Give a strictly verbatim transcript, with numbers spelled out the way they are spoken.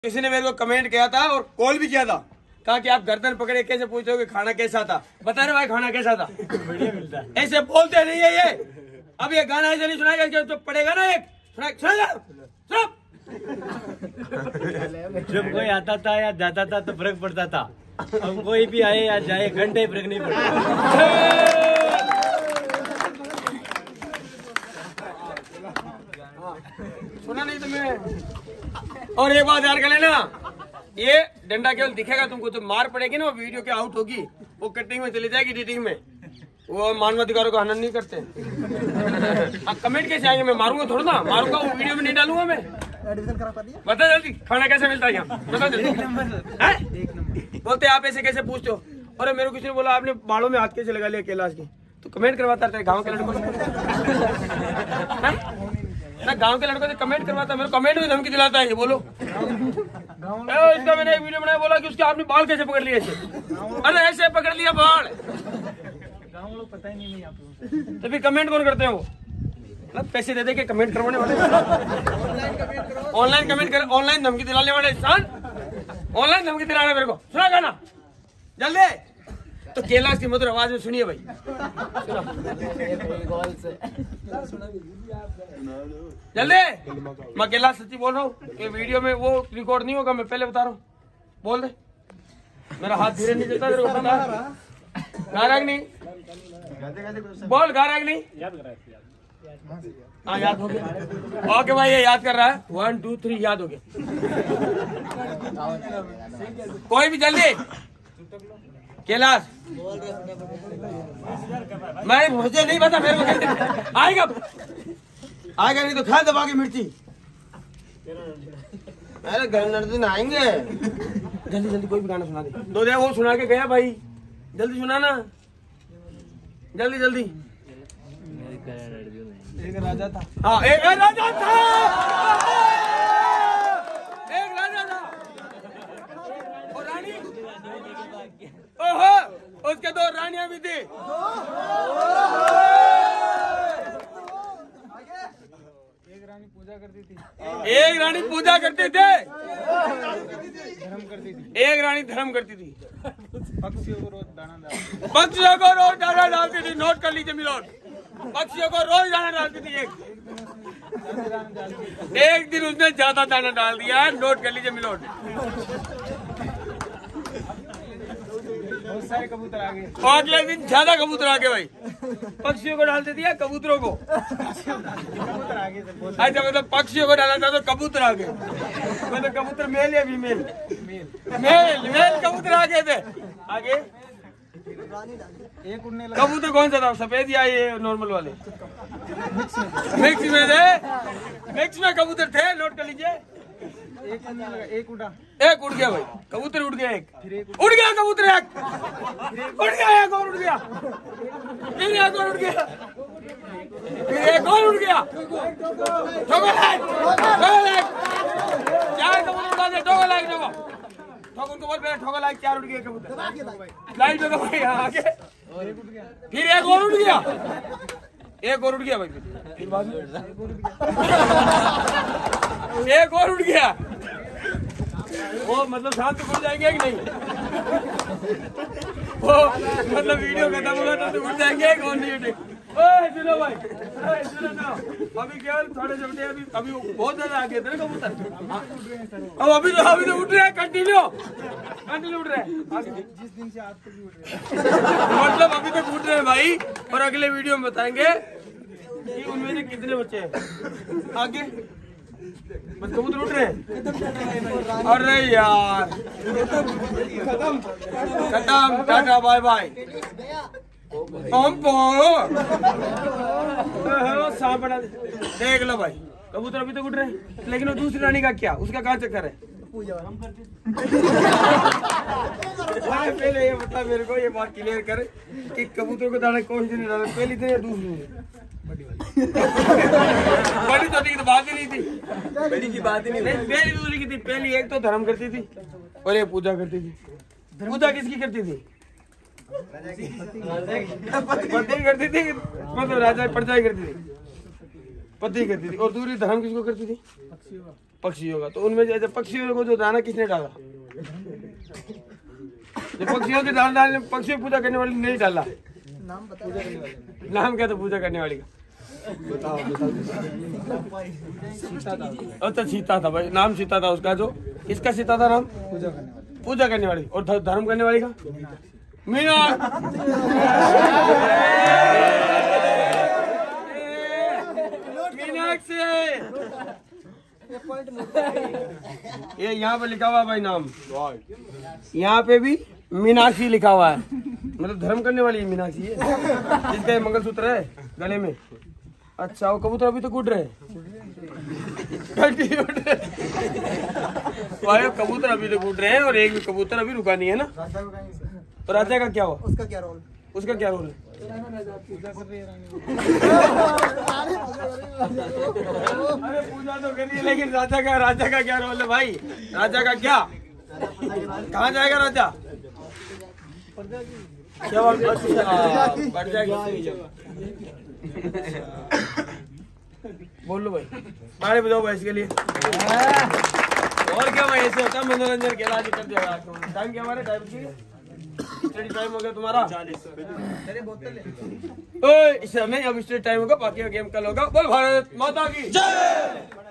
किसी ने मेरे को कमेंट किया था और कॉल भी किया था, कहा कि आप गर्दन पकड़े कैसे पूछते हो कि खाना कैसा था। बता रहे भाई खाना कैसा था। बढ़िया मिलता है। ऐसे बोलते नहीं है ये। अब ये गाना ऐसे नहीं सुनाएगा तो पड़ेगा ना एक सुना सुना जब कोई आता था या जाता था तो फर्क पड़ता था। अब कोई भी आए या जाए घंटे फर्क नहीं पड़ता। सुना नहीं तुम्हें। और एक बात याद कर लेना, ये डंडा केवल दिखेगा तुमको, तो मार पड़ेगी ना वो वीडियो के आउट होगी, वो कटिंग में चली जाएगी एडिटिंग में। वो मानवाधिकारों का हनन नहीं करते। अब कमेंट कैसे आएंगे? मैं मारूंगा थोड़ा ना, मारूंगा वो वीडियो में नहीं डालूंगा मैं। बता जल्दी खाना कैसे मिलता है यहाँ, बता जल्दी। बोलते आप ऐसे कैसे पूछते हो? और मेरे को किसी ने बोला आपने बालों में हाथ कैसे लगा लिया कैलाश के, तो कमेंट करवाता रहता है गाँव के लड़कों ना, गांव के लड़कों से कमेंट करवाता है, मेरे कमेंट में धमकी दिलाता है ये। बोलो इसका मैंने एक वीडियो बनाया, बोला कि उसके आपने बाल कैसे पकड़ लिए ऐसे। अरे ऐसे पकड़ लिया बाल, गाँव लोग पता ही नहीं है। तो फिर कमेंट कौन करते हैं? वो मतलब पैसे दे दे के कमेंट करवाने वाले, ऑनलाइन कमेंट कर, ऑनलाइन धमकी दिलाने वाले इंसान, ऑनलाइन धमकी दिलाना। मेरे को सुना गाना जल्दी, तो कैलाश की मधुर आवाज में सुनिए भाई। जल्दी, मैं कैलाश सच्ची बोल रहा हूँ, ये वीडियो में वो रिकॉर्ड नहीं होगा, मैं पहले बता रहा हूँ। बोल दे, मेरा हाथ धीरे नहीं चलता, तेरे को पता। गाराग नहीं बोल, गाराग नहीं। हाँ याद हो गया। ओके भाई ये याद कर रहा है। वन टू थ्री याद हो गया। कोई भी जल्दी। कैलाश मैं मुझे नहीं पता, मेरे को आएगा आएगा नहीं तो खा दबा के मिर्ची। अरे घर दिन आएंगे। जल्दी जल्दी कोई भी गाना सुना दे। दो दे वो सुना के गया भाई, जल्दी सुना ना, जल्दी जल्दी। एक राजा था। हाँ एक राजा था, एक राजा था और रानी। ओहो उसके दो रानियां भी थी। एक रानी पूजा करती थी, एक रानी पूजा करती थी, धर्म करती थी। एक रानी धर्म करती थी। पक्षियों को रोज दाना डालती थी। पक्षियों को रोज दाना डालती थी। नोट कर लीजिए मिलोट, पक्षियों को रोज दाना डालती थी। एक एक दिन उसने ज्यादा दाना डाल दिया। नोट कर लीजिए मिलोट। बहुत सारे कबूतर आ गए। और अगले दिन ज्यादा कबूतर आ गए भाई। पक्षियों को डालते थे या कबूतरों को? कबूतर आ गए। अच्छा मतलब पक्षियों को डाला था तो कबूतर आ गए। मतलब कबूतर मेल या फीमेल? मेल मेल कबूतर आ गए थे। आगे एक उड़ने लगा। कबूतर कौन सा था, सफेद या ये नॉर्मल वाले? मिक्स में थे, मिक्स में कबूतर थे। नोट कर लीजिए। एक उड़ने लगा, एक उड़ा, एक उड़ गया भाई, कबूतर उड़ गया। एक उड़ गया कबूतर, एक उड़ गया, एक और उड़ गया, फिर एक और उड़ गया, फिर एक और उड़ गया। ठोको लाइक, ठोको लाइक, चार कबूतर उड़ा दे। ठोको लाइक, ठोको ठोको उनको बोल पहले ठोको लाइक। चार उड़ गए कबूतर। लाइक ठोको भाई। आगे फिर एक और उड़ गया, एक और उड़ गया भाई, फिर बाद में एक और उड़ गया। वो मतलब शाम तक उड़ जाएंगे कि नहीं? वो मतलब वीडियो खत्म होगा तो उड़ जाएंगे कौन नहीं उठे? ओए सुनो भाई, ओए सुनो सुनो, अभी केवल थोड़े से उठे, अभी अभी बहुत ज्यादा आ गए थे ना कबूतर। अब अभी तो अभी तो उठ रहे हैं, कंटिन्यू कंटिन्यू उठ रहे हैं। जिस दिन से आज तक भी उड़ रहे हैं। मतलब अभी तक उठ रहे हैं भाई। और अगले वीडियो में बताएंगे कि उनमें से कितने बच्चे हैं। आगे बस कबूतर उठ रहे हैं। अरे यार खत्म खत्म, टाटा बाय बाय। सांप बना देख लो भाई, कबूतर अभी तक उठ रहे हैं। लेकिन वो दूसरी रानी का क्या, उसका कहाँ चक्कर है? पहले ये बता मेरे को, ये बात क्लियर कर कि कबूतर को दाना कौन सी नहीं डाला, पहली थी या दूसरी? बड़ी तो थी, तो बात ही नहीं थी। बड़ी की बात ही नहीं, पहली दूसरी की थी। पहली एक तो धर्म करती थी और एक पूजा करती थी। पूजा किसकी करती थी? पति करती थी, मतलब राजा परजाई करती थी, पति करती थी। और दूसरी धर्म किसको करती थी? पक्षियों का। तो उनमें जैसे पक्षियों को जो दाना किसने डाला? जो पक्षियों के दाना डालने, पक्षियों पूजा करने वाली नहीं डाला। नाम बता। नाम क्या था पूजा करने वाली का? बताओ बताओ। अच्छा सीता था भाई, नाम सीता था उसका। जो किसका सीता था नाम? पूजा करने वाली। पूजा करने वाली। और धर्म करने वाली का? मीना। मीनाक्षी। ये यहाँ पे लिखा हुआ भाई नाम, यहाँ पे भी मीनाक्षी लिखा हुआ है, मतलब धर्म करने वाली मीनाक्षी है जिसका मंगलसूत्र है गले में। अच्छा वो कबूतर अभी तो कूद रहे भाई, कबूतर अभी तो कूद रहे हैं और एक भी कबूतर अभी रुका नहीं है ना। तो राजा का क्या हुआ? उसका क्या रोल? उसका क्या रोल है? अरे पूजा तो करिए, लेकिन राजा का राजा का क्या रोल है भाई? राजा का क्या, कहाँ जाएगा राजा? क्या बात? बढ़ जाएगा। बोल लो भाई, मारे बजाओ भाई इसके लिए। और क्या भाई, ऐसे होता है मनोरंजन के इलाज कर दिया। टाइम क्या हमारे? टाइम टाइम हो गया तुम्हारा? ओए इस समय अब स्टेट टाइम होगा, बाकी का गेम कल होगा। बोल भारत माता की जय।